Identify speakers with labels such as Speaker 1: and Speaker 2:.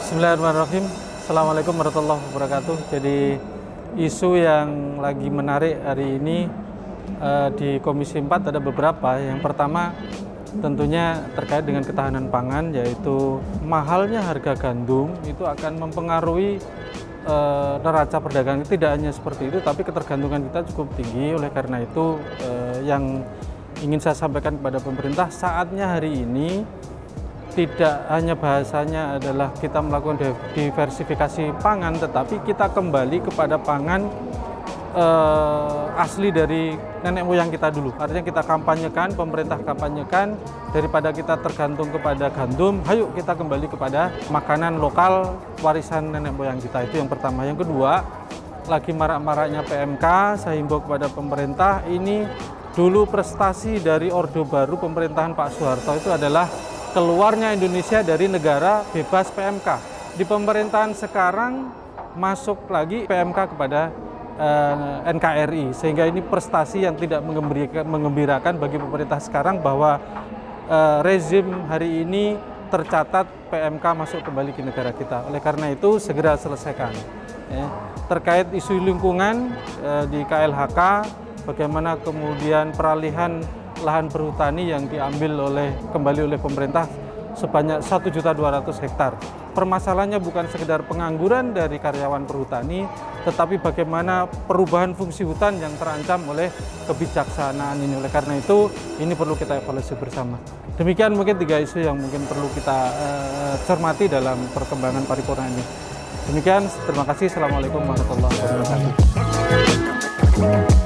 Speaker 1: Bismillahirrahmanirrahim. Assalamualaikum warahmatullahi wabarakatuh. Jadi isu yang lagi menarik hari ini di Komisi 4 ada beberapa. Yang pertama tentunya terkait dengan ketahanan pangan, yaitu mahalnya harga gandum itu akan mempengaruhi neraca perdagangan. Tidak hanya seperti itu, tapi ketergantungan kita cukup tinggi. Oleh karena itu yang ingin saya sampaikan kepada pemerintah, saatnya hari ini tidak hanya bahasanya adalah kita melakukan diversifikasi pangan, tetapi kita kembali kepada pangan asli dari nenek moyang kita dulu. Artinya kita kampanyekan, pemerintah kampanyekan, daripada kita tergantung kepada gandum, ayo kita kembali kepada makanan lokal warisan nenek moyang kita. Itu yang pertama. Yang kedua, lagi marak-maraknya PMK, saya himbau kepada pemerintah, ini dulu prestasi dari Orde Baru pemerintahan Pak Soeharto itu adalah keluarnya Indonesia dari negara bebas PMK. Di pemerintahan sekarang masuk lagi PMK kepada NKRI, sehingga ini prestasi yang tidak mengembirakan bagi pemerintah sekarang bahwa rezim hari ini tercatat PMK masuk kembali ke negara kita. Oleh karena itu segera selesaikan. Terkait isu lingkungan di KLHK, bagaimana kemudian peralihan lahan perhutani yang diambil kembali oleh pemerintah sebanyak 1.200.000 hektar. Permasalahannya bukan sekedar pengangguran dari karyawan perhutani, tetapi bagaimana perubahan fungsi hutan yang terancam oleh kebijaksanaan ini. Oleh karena itu, ini perlu kita evaluasi bersama. Demikian mungkin 3 isu yang mungkin perlu kita cermati dalam perkembangan paripurna ini. Demikian, terima kasih. Assalamualaikum warahmatullahi wabarakatuh.